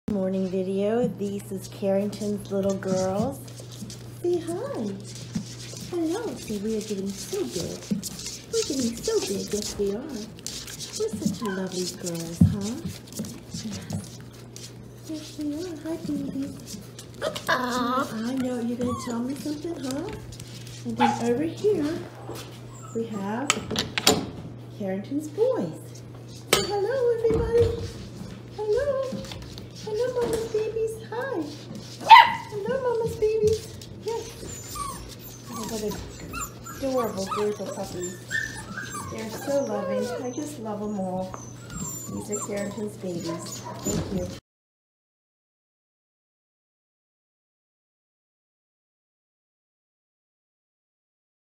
Morning video. This is Carrington's little girls. Say hi. Hello. See, we are getting so big. We're getting so big. Yes, we are. We're such lovely girls, huh? Yes. Yes, we are. Hi, babies. I know. You're going to tell me something, huh? And then over here, we have Carrington's boys. Say hello, everybody. Hello. Hello, Mama's babies. Hi. Hello, Mama's babies. Yes. Oh, what an adorable group of puppies. They're so loving. I just love them all. These are Carrington's babies. Thank you.